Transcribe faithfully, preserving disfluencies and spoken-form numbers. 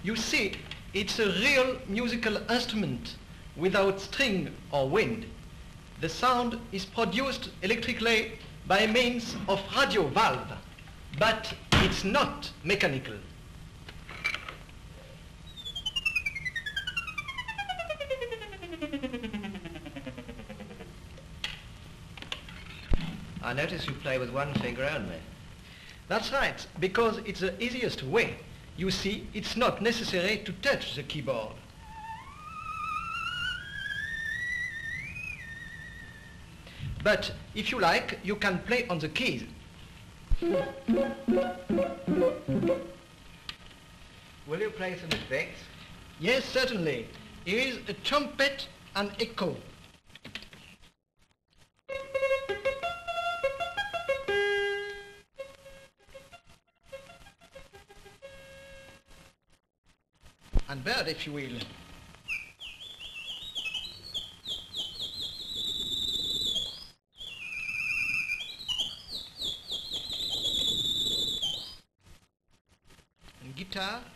You see, it's a real musical instrument without string or wind. The sound is produced electrically by means of radio valve, but it's not mechanical. I notice you play with one finger only. That's right, because it's the easiest way. You see, it's not necessary to touch the keyboard. But if you like, you can play on the keys. Will you play some effects? Yes, certainly. Here is a trumpet and echo. And bird, if you will. And guitar.